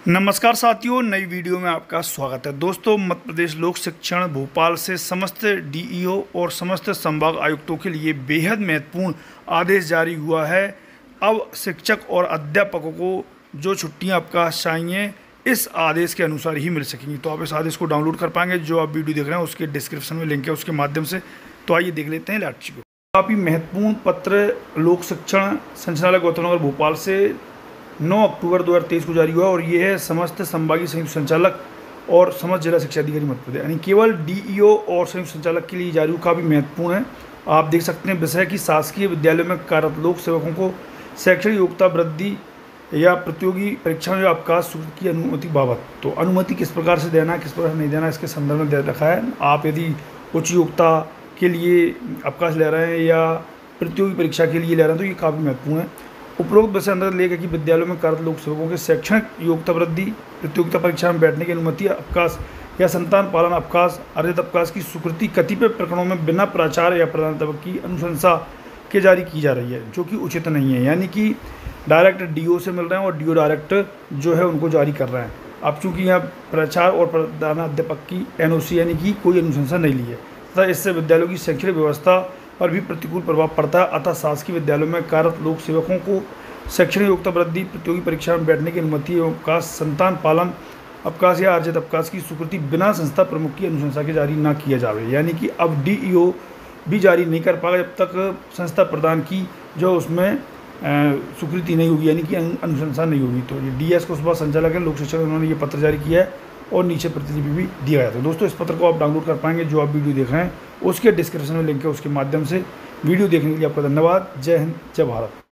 नमस्कार साथियों, नई वीडियो में आपका स्वागत है। दोस्तों, मध्य प्रदेश लोक शिक्षण भोपाल से समस्त डीईओ और समस्त संभाग आयुक्तों के लिए बेहद महत्वपूर्ण आदेश जारी हुआ है। अब शिक्षक और अध्यापकों को जो छुट्टियां अवकाश चाहिए इस आदेश के अनुसार ही मिल सकेंगी। तो आप इस आदेश को डाउनलोड कर पाएंगे। जो आप वीडियो देख रहे हैं उसके डिस्क्रिप्शन में लिंक है, उसके माध्यम से। तो आइए देख लेते हैं लाटची को। काफ़ी महत्वपूर्ण पत्र लोक शिक्षण संचालक गौतम नगर भोपाल से 9 अक्टूबर 2023 को जारी हुआ और ये है समस्त संभागीय संयुक्त संचालक और समस्त जिला शिक्षा अधिकारी मध्य प्रदेश, यानी केवल डीईओ और संयुक्त संचालक के लिए जारी हुआ। काफ़ी महत्वपूर्ण है। आप देख सकते हैं, विषय की शासकीय विद्यालयों में कार्यरत लोक सेवकों को शैक्षणिक योग्यता वृद्धि या प्रतियोगी परीक्षा में अवकाश स्वीकृत की अनुमति बाबत। तो अनुमति किस प्रकार से देना, किस प्रकार नहीं देना, इसके संदर्भ में दे रखा है। आप यदि उच्च योग्यता के लिए अवकाश ले रहे हैं या प्रतियोगी परीक्षा के लिए ले रहे हैं तो ये काफ़ी महत्वपूर्ण है। उपरोक्त विषय अंदर लेकर कि विद्यालयों में कार्यरत लोक सेवकों के शैक्षणिक योग्यता वृद्धि, प्रतियोगिता परीक्षा में बैठने की अनुमति, अवकाश या संतान पालन अवकाश, अर्जित अवकाश की स्वीकृति कतिपय प्रकरणों में बिना प्राचार्य या प्रधानाध्यापक की अनुशंसा के जारी की जा रही है, जो कि उचित नहीं है। यानी कि डायरेक्ट डीओ से मिल रहे हैं और डीओ डायरेक्ट जो है उनको जारी कर रहे हैं। अब चूँकि यहाँ प्राचार्य और प्रधानाध्यापक की एनओसी यानी कि कोई अनुशंसा नहीं ली है तथा इससे विद्यालयों की शैक्षणिक व्यवस्था पर भी प्रतिकूल प्रभाव पड़ता है। अतः शासकीय विद्यालयों में कार्यरत लोक सेवकों को शैक्षणिक योग्यता वृद्धि, प्रतियोगी परीक्षा में बैठने की अनुमति एवं अवकाश, संतान पालन अवकाश या अर्जित अवकाश की स्वीकृति बिना संस्था प्रमुख की अनुशंसा के जारी न किया जावे। यानी कि अब डीईओ भी जारी नहीं कर पाएगा जब तक संस्था प्रदान की जो उसमें स्वीकृति नहीं होगी, यानी कि अनुशंसा नहीं होगी। तो ये डीएस को सुबह संचालक है लोक शिक्षक, उन्होंने ये पत्र जारी किया है और नीचे प्रतिलिपि भी दिया गया था। दोस्तों, इस पत्र को आप डाउनलोड कर पाएंगे। जो आप वीडियो देख रहे हैं उसके डिस्क्रिप्शन में लिंक है, उसके माध्यम से वीडियो देखने के लिए आपका धन्यवाद। जय हिंद, जय भारत।